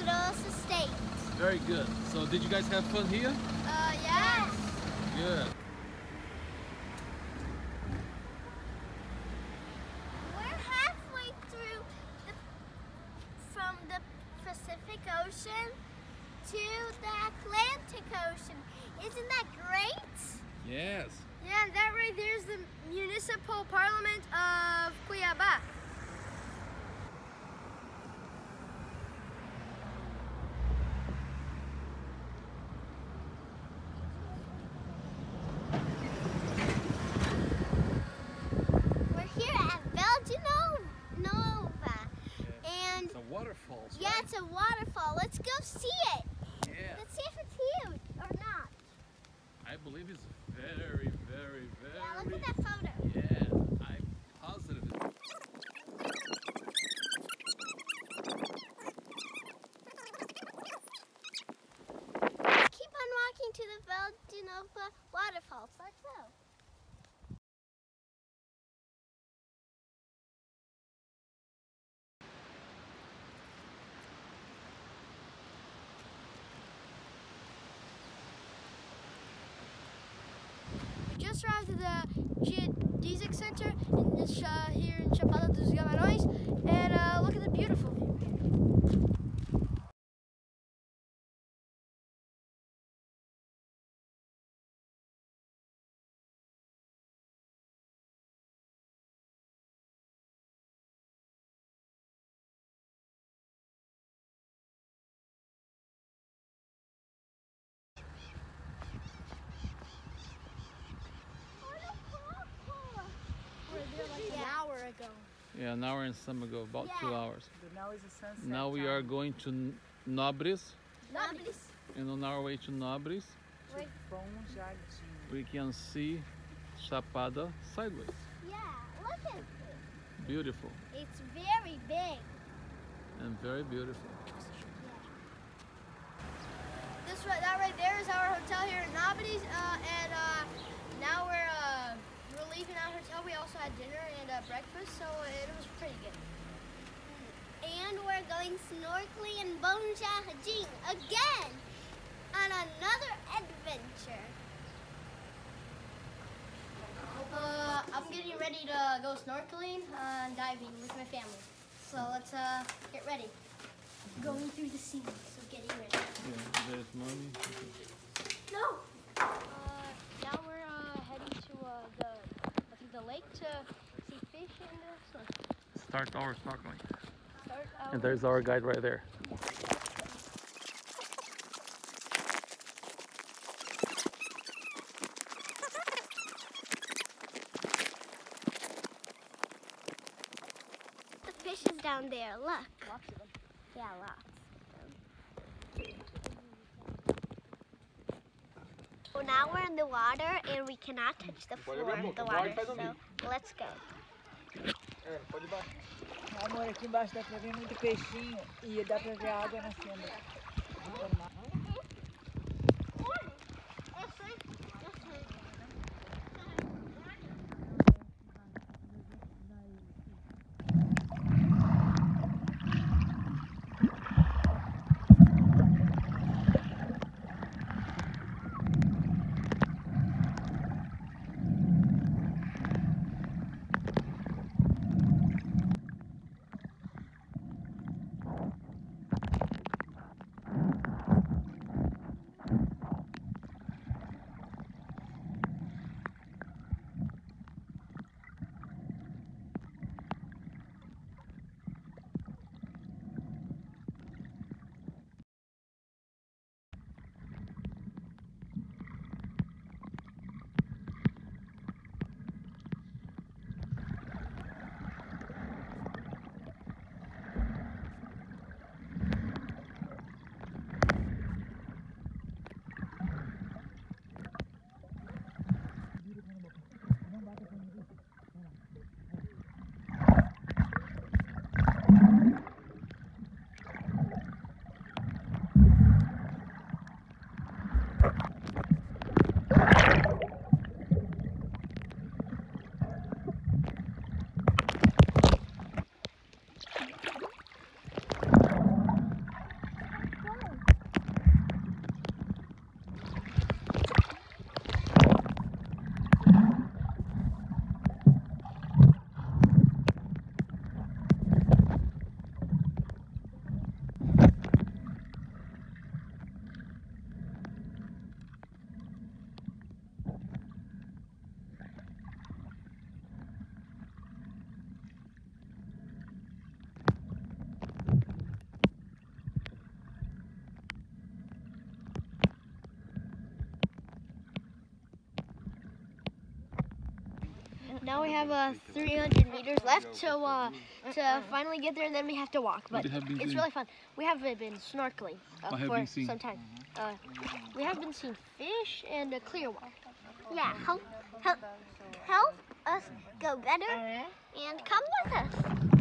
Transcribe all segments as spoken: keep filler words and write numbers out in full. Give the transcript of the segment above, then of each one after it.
Grosso State. Very good. So did you guys have fun here? Uh, yes. Good. We're halfway through the, from the Pacific Ocean to the Atlantic Ocean. Isn't that great? Yes. Yeah, and that right there is the Municipal Parliament of Cuiabá. Waterfalls, yeah, right? It's a waterfall. Let's go see it. Yeah. Let's see if it's huge or not. I believe it's very, very, very... Yeah, look at that photo. Yeah, I'm positive. Let's keep on walking to the Valdinova waterfalls. Let's go. Just arrived at the Geodesic Center in this, uh, here in Chapada dos Guimarães, and uh, look at the beautiful view. Like an hour ago. Yeah, an hour and some ago, about yeah. two hours. But now is the sunset Now we time. are going to Nobres, Nobres. and on our way to Nobres, To Bom Jardim. we can see Chapada sideways. Yeah, look at it. Beautiful. It's very big. And very beautiful. This right, that right there is our hotel here in Nobres, uh, and uh, now we're uh, we're leaving our hotel. We also had dinner and uh, breakfast, so it was pretty good. And we're going snorkeling in Bom Jardim again on another adventure. Uh, I'm getting ready to go snorkeling uh, and diving with my family. So let's uh, get ready. Going through the sea, so getting ready. Yeah, there's mommy. No! Uh, now we're uh, heading to uh, the, I think the lake to see fish and uh, swim. Start our snorkeling. Start our And there's our guide right there. Yeah. The fish is down there, look. Lots of them. Yeah, lots. So now we're in the water and we cannot touch the floor of the water, so let's go. É, pode baixar. Amor, aqui embaixo dá pra ver muito peixinho e dá pra ver a água nascendo. now we have uh, three hundred meters left to uh, to finally get there, and then we have to walk. But What have you been it's doing? really fun. We have uh, been snorkeling uh, What have for you seen? some time. Uh, we have been seeing fish and uh, clear water. Yeah, help, help, help us go better and come with us.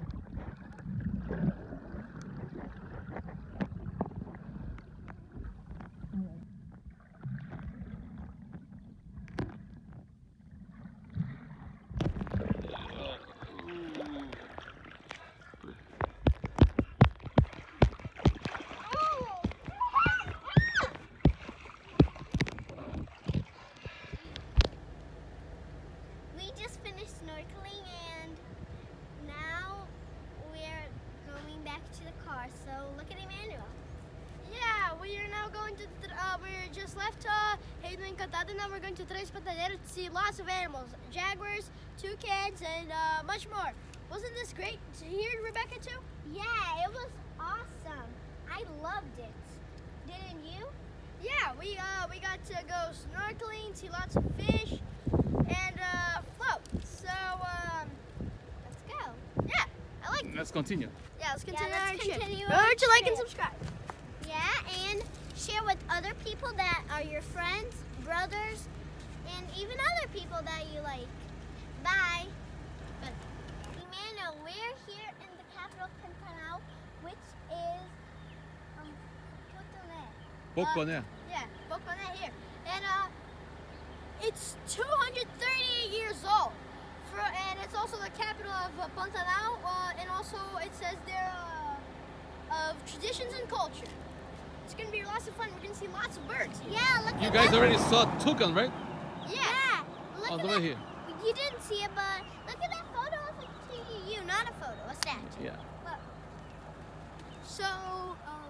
We just finished snorkeling and now we're going back to the car. So look at Emmanuel. Yeah, we are now going to, uh, we just left uh, Reino Encantado, and now we're going to Três Pantaneiras to see lots of animals, jaguars, toucans, and uh, much more. Wasn't this great to hear, Rebecca, too? Yeah, it was awesome. I loved it. Didn't you? Yeah, we uh, we got to go snorkeling, see lots of fish, and uh, float. So, um, Let's go. yeah, I like it. Let's continue. Yeah, let's continue let's our trip. continue Remember our to like and trip. subscribe. Yeah, and share with other people that are your friends, brothers, and even other people that you like. Bye. Bye. Emmanuel, we're here in the capital of Pantanal, which is um, Poconé. Yeah, Poconé here. And uh, it's two hundred thirty-eight years old. For, and it's also the capital of uh, Pantanal. Uh, and also it says there uh, of traditions and culture. It's going to be lots of fun. We're going to see lots of birds. Yeah, look You at guys that. already saw toucan, right? Yeah. Yeah, look On at the way that. here. You didn't see it, but look at that photo of a T U, not a photo, a statue. Yeah. Look. So, um,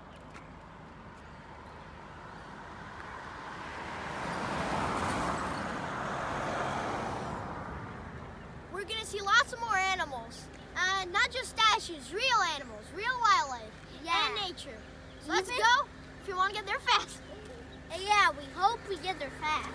we're going to see lots of more animals. Uh, not just statues, real animals, real wildlife, Yeah. and nature. So let's Even- go if you want to get there fast. Uh, Yeah, we hope we get there fast.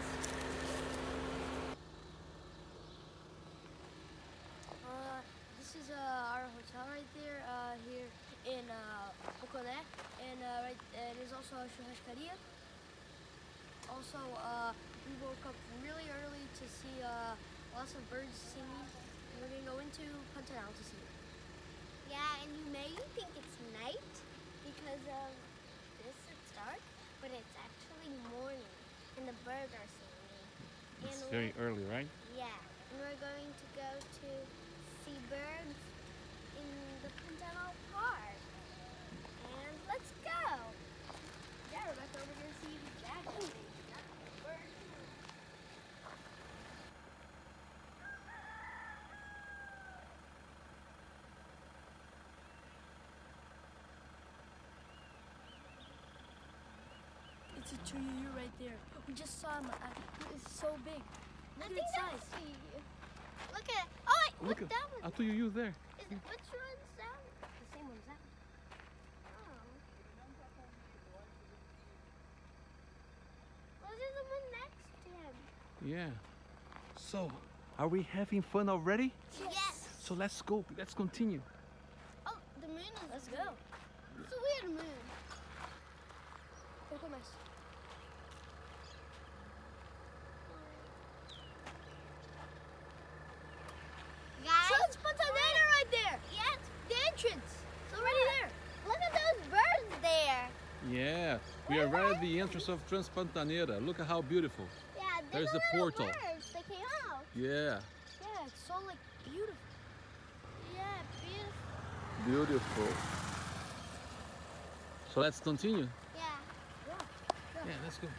Uh, this is uh, our hotel right there, uh, here in uh, Poconé, and uh, right, it is also a churrascaria. Also, uh, we woke up really early to see uh, lots of birds singing. We're gonna go into Pantanal to see it. Yeah, and you may think it's night because of this, it's dark, but it's actually morning, and the birds are singing. It's And very we're- early, right? Yeah, and we're going to go to see birds in the Pantanal Park. And let's go. Yeah, Rebecca, we're gonna see the jaguars. Birds. It's a tree right there. We just saw him. Uh, it's so big. I Look at think its that's size. the- Look at oh wait, look, at, that one. I thought you used there. Is it which one's that one? The same one as that one. Oh. What is the one next to him? Yeah. So, are we having fun already? Yes. So let's go. Let's continue. Oh, the moon is Let's go. It's a weird moon. Look at nice. Guys, Trans Pantanal right there. yes, The entrance. It's already there. look at those birds there. Yeah. We are right at the entrance of Transpantaneira. Look at how beautiful. Yeah, There's a the little portal. birds that came out. Yeah. Yeah, it's so like beautiful. Yeah, beautiful. Beautiful. So let's continue. Yeah. Yeah, let's go.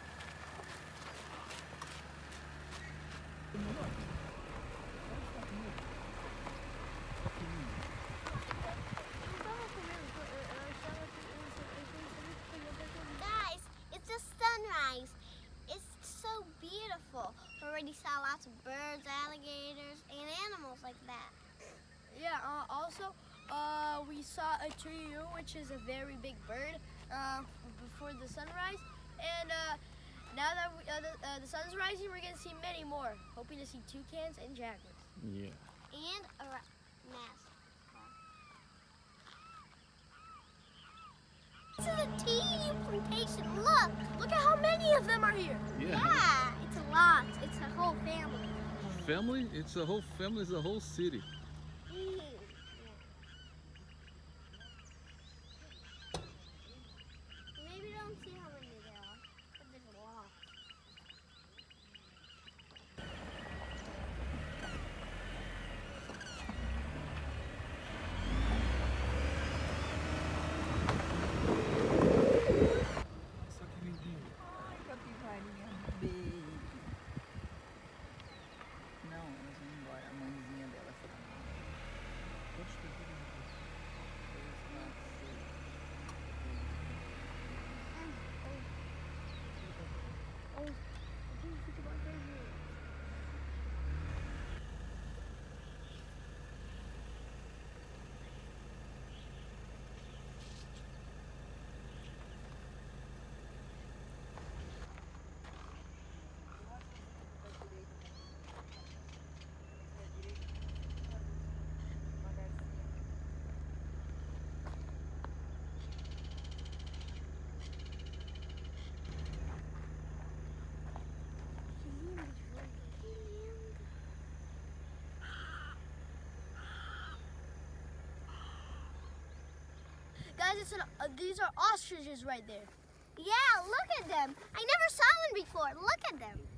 Guys, it's a sunrise. It's so beautiful. We already saw lots of birds, alligators, and animals like that. Yeah, uh, also, uh, we saw a turiu, which is a very big bird, uh, before the sunrise. And uh, now that we, uh, the, uh, the sun's rising, we're going to see many more. Hoping to see toucans and jaguars. Yeah. And a ra- mask. This is a teeny plantation. Look. Look at how many of them are here. Yeah. Yeah, it's a lot. It's a whole family. Family? It's a whole family, it's a whole city. Maybe we don't see how many there are, but there's a lot. Só que lindinho. Ai, capivarinha bem. Não, elas vão embora. A mãezinha dela foi. Quantos tem aqui? Guys, it's an, uh, these are ostriches right there. Yeah, look at them. I never saw one before. Look at them.